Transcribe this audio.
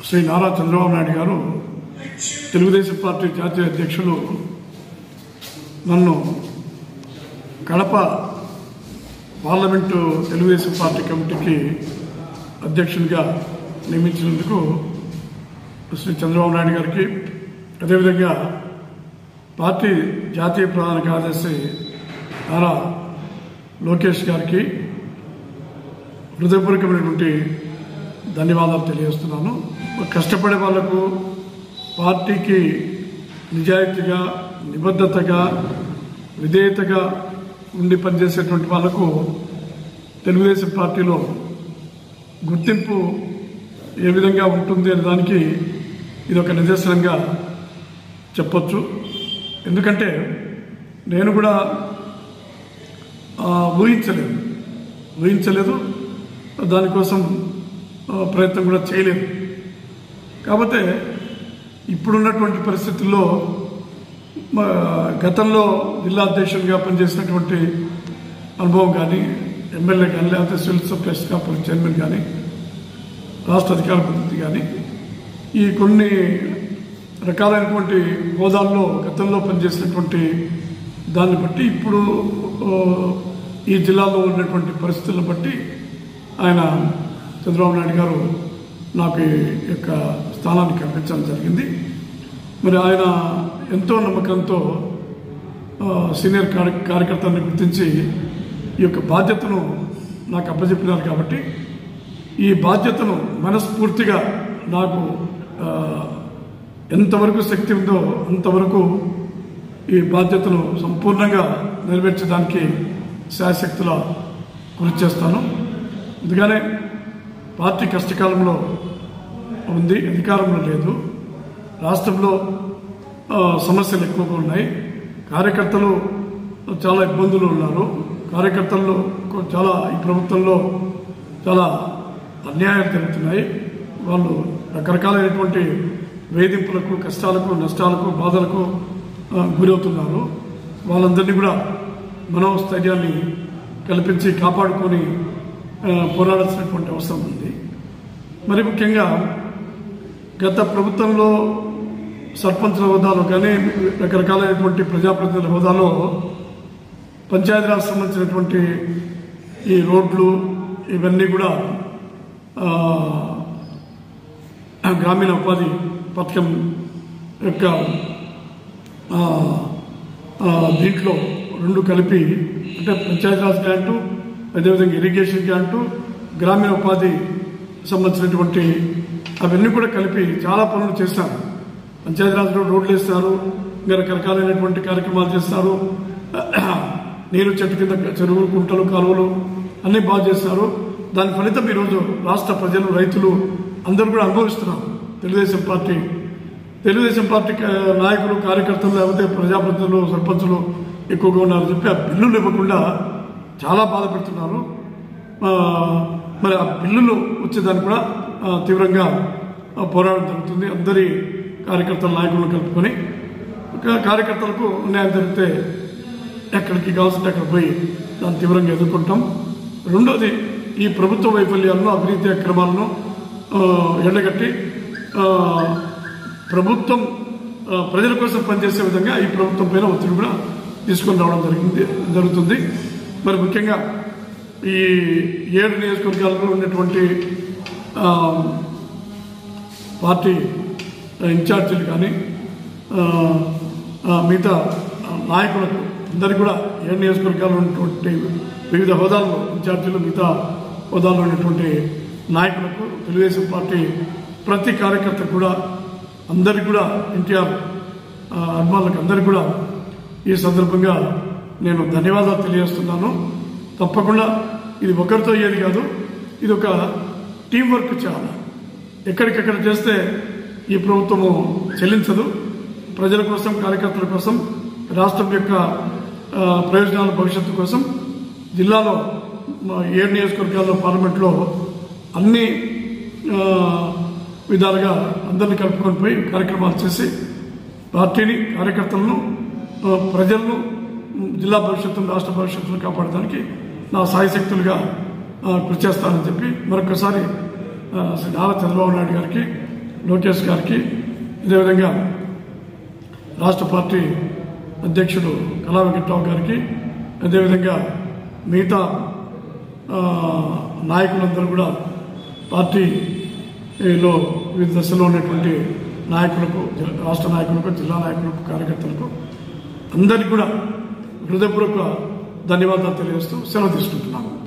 శ్రీ నారా చంద్రబాబు నాయుడు గారు తెలుగుదేశం పార్టీ జాతీయ అధ్యక్షులు నన్ను కడప పార్లమెంటు తెలుగుదేశం పార్టీ కమిటీకి అధ్యక్షునిగా నియమించినందుకు శ్రీ చంద్రబాబు నాయుడు గారికి, అదేవిధంగా పార్టీ జాతీయ ప్రధాన కార్యదర్శి నారా లోకేష్ గారికి హృదయపూర్వకమైనటువంటి ధన్యవాదాలు తెలియజేస్తున్నాను. కష్టపడే వాళ్లకు, పార్టీకి నిజాయితీగా, నిబద్ధతగా, విధేయతగా ఉండి పనిచేసేటువంటి వాళ్లకు తెలుగుదేశం పార్టీలో గుర్తింపు ఏ విధంగా ఉంటుంది అనే దానికి ఇది ఒక నిదర్శనంగా చెప్పొచ్చు. ఎందుకంటే నేను కూడా ఊహించలేదు, దానికోసం ప్రయత్నం కూడా చేయలేదు. కాకపోతే ఇప్పుడున్నటువంటి పరిస్థితుల్లో గతంలో జిల్లా అధ్యక్షుడిగా పనిచేసినటువంటి అనుభవం కానీ, ఎమ్మెల్యే కానీ, లేకపోతే సివిల్ సప్లైస్ కార్పొరేషన్ చైర్మన్ కానీ, రాష్ట్ర అధికార ప్రతినిధి కానీ, ఈ కొన్ని రకాలైనటువంటి హోదాల్లో గతంలో పనిచేసినటువంటి దాన్ని బట్టి ఇప్పుడు ఈ జిల్లాలో ఉన్నటువంటి పరిస్థితులను బట్టి ఆయన చంద్రబాబు నాయుడు గారు నాకు ఈ యొక్క స్థానాన్ని కల్పించడం జరిగింది. మరి ఆయన ఎంతో నమ్మకంతో సీనియర్ కార్యకర్తలను గుర్తించి ఈ యొక్క బాధ్యతను నాకు అప్పచెప్పినారు. కాబట్టి ఈ బాధ్యతను మనస్ఫూర్తిగా నాకు ఎంతవరకు శక్తి ఉందో అంతవరకు ఈ బాధ్యతను సంపూర్ణంగా నెరవేర్చడానికి శాయశక్తులా కృషి చేస్తాను. అందుకనే పార్టీ కష్టకాలంలో ఉంది, అధికారంలో లేదు, రాష్ట్రంలో సమస్యలు ఎక్కువగా ఉన్నాయి, కార్యకర్తలు చాలా ఇబ్బందులు ఉన్నారు, కార్యకర్తలు చాలా ఈ ప్రభుత్వంలో చాలా అన్యాయాలు జరుగుతున్నాయి, వాళ్ళు రకరకాలైనటువంటి వేధింపులకు, కష్టాలకు, నష్టాలకు, బాధలకు గురవుతున్నారు. వాళ్ళందరినీ కూడా మనోస్థైర్యాన్ని కల్పించి కాపాడుకొని పోరాడాల్సినటువంటి అవసరం ఉంది. మరి ముఖ్యంగా గత ప్రభుత్వంలో సర్పంచ్ల హోదాలో కానీ, రకరకాలైనటువంటి ప్రజాప్రతినిధుల హోదాలో పంచాయతీరాజ్ సంబంధించినటువంటి ఈ రోడ్లు ఇవన్నీ కూడా గ్రామీణ ఉపాధి పథకం యొక్క దీంట్లో రెండు కలిపి, అంటే పంచాయతీరాజ్ గ్రాంటు, అదేవిధంగా ఇరిగేషన్ గ్రాంటు, గ్రామీణ ఉపాధి సంబంధించినటువంటి అవన్నీ కూడా కలిపి చాలా పనులు చేశారు. పంచాయతీరాజ్లో రోడ్లు వేస్తారు, ఇంకా రకరకాలైనటువంటి కార్యక్రమాలు చేస్తారు, నీరు చెట్టు కింద చెరువులు, కుంటలు, కాలువలు అన్నీ బాగా చేస్తారు. దాని ఫలితం ఈరోజు రాష్ట్ర ప్రజలు, రైతులు అందరూ కూడా అనుభవిస్తున్నారు. తెలుగుదేశం పార్టీ నాయకులు, కార్యకర్తలు, లేకపోతే ప్రజాప్రతినిధులు, సర్పంచులు ఎక్కువగా ఉన్నారని చెప్పి ఆ బిల్లులు ఇవ్వకుండా చాలా బాధపడుతున్నారు. మరి ఆ బిల్లులు వచ్చేదాన్ని కూడా తీవ్రంగా పోరాటం జరుగుతుంది. అందరి కార్యకర్తల నాయకులను కలుపుకొని కార్యకర్తలకు న్యాయం జరిగితే ఎక్కడికి కావాల్సింటే అక్కడ పోయి దాన్ని తీవ్రంగా ఎదుర్కొంటాం. రెండోది, ఈ ప్రభుత్వ వైఫల్యాలను, అవినీతి అక్రమాలను ఎండగట్టి ప్రభుత్వం ప్రజల కోసం పనిచేసే విధంగా ఈ ప్రభుత్వం పైన ఒత్తిడి కూడా తీసుకొని రావడం జరుగుతుంది. మరి ముఖ్యంగా ఈ 7 నియోజకవర్గాల్లో ఉన్నటువంటి పార్టీ ఇన్ఛార్జీలు కానీ, మిగతా నాయకులకు అందరికీ కూడా 7 నియోజకవర్గాల్లో ఉన్నటువంటి వివిధ హోదాల్లో ఇన్ఛార్జీలు, మిగతా హోదాల్లో ఉన్నటువంటి నాయకులకు, తెలుగుదేశం పార్టీ ప్రతి కార్యకర్త కూడా, అందరికీ కూడా, ఎన్టీఆర్ అభిమానులకు అందరికీ కూడా ఈ సందర్భంగా నేను ధన్యవాదాలు తెలియజేస్తున్నాను. తప్పకుండా ఇది ఒకరితో అయ్యేది కాదు, ఇది ఒక టీం వర్క్. చాలా ఎక్కడికెక్కడ చేస్తే ఈ ప్రభుత్వము చెల్లించదు. ప్రజల కోసం, కార్యకర్తల కోసం, రాష్ట్రం యొక్క ప్రయోజనాల భవిష్యత్తు కోసం జిల్లాలో 7 నియోజకవర్గాల్లో పార్లమెంట్లో అన్ని విధాలుగా అందరినీ కలుపుకొని పోయి కార్యక్రమాలు చేసి పార్టీని, కార్యకర్తలను, ప్రజలను, జిల్లా భవిష్యత్తును, రాష్ట్ర భవిష్యత్తును కాపాడడానికి నా సాయశక్తులుగా కృషి చేస్తానని చెప్పి మరొకసారి శ్రీ నారా చంద్రబాబు నాయుడు గారికి, లోకేష్ గారికి, అదేవిధంగా రాష్ట్ర పార్టీ అధ్యక్షుడు కళా వెంకట్రావు గారికి, అదేవిధంగా మిగతా నాయకులందరూ కూడా పార్టీలో వివిధ దశలో ఉన్నటువంటి నాయకులకు, రాష్ట్ర నాయకులకు, జిల్లా నాయకులకు, కార్యకర్తలకు అందరికీ కూడా హృదయపూర్వక ధన్యవాదాలు తెలియజేస్తూ సెలవు తీసుకుంటున్నాను.